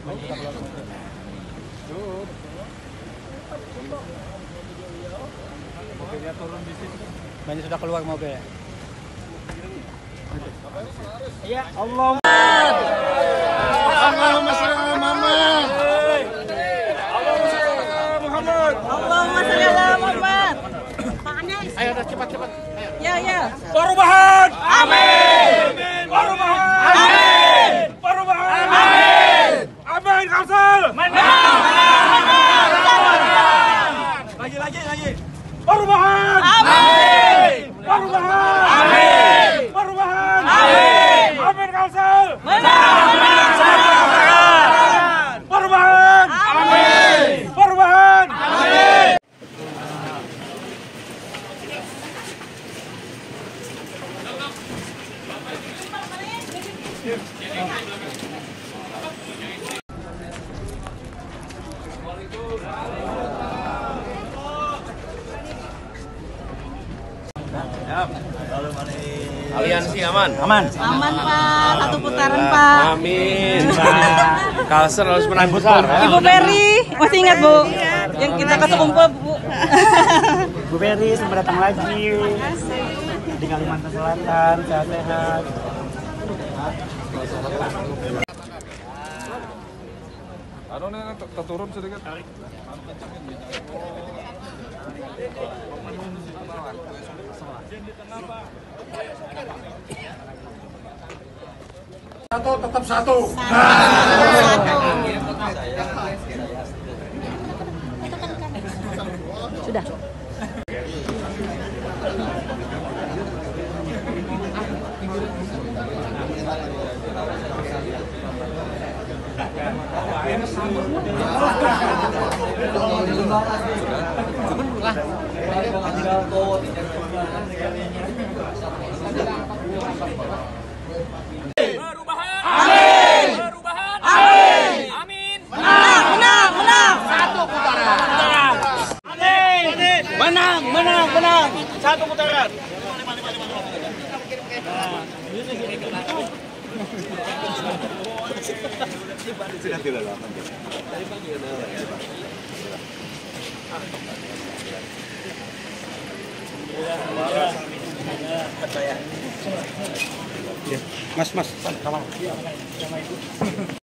Mobilnya turun di sini. Banyak sudah keluar mobil. Ya Allah. Allahumma shalli ala Muhammad. Allahumma sholli ala Muhammad. Ayo udah cepat. Ayo. Ya. Perubahan. Amin. Perubahan. Amin. Perubahan. Amin. Amin Kalsel. Lagi. Perubahan. Amin. Perubahan. Amin. Perubahan. Amin. Amin Kalsel. Perubahan. Amin. Perubahan. Amin. Aliansi aman. Aman Pak, satu putaran Pak. Amin. Kalsel harus menang besar. Ibu Peri, masih ingat Bu? Yang kita ke Sekumpul Bu. Bu Ferry, selamat datang lagi di Kalimantan Selatan, sehat-sehat. Aduh nih, turun sedikit. Satu tetap satu. Sudah. Menang. Satu putaran. Sudah tidak lama. Mas, sama.